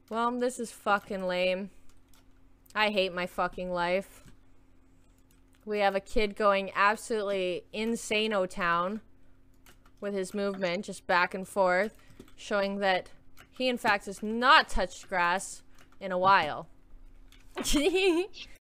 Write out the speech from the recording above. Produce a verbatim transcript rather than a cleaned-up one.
Well, this is fucking lame. I hate my fucking life. We have a kid going absolutely insane-o-town with his movement, just back and forth, showing that he, in fact, has not touched grass in a while.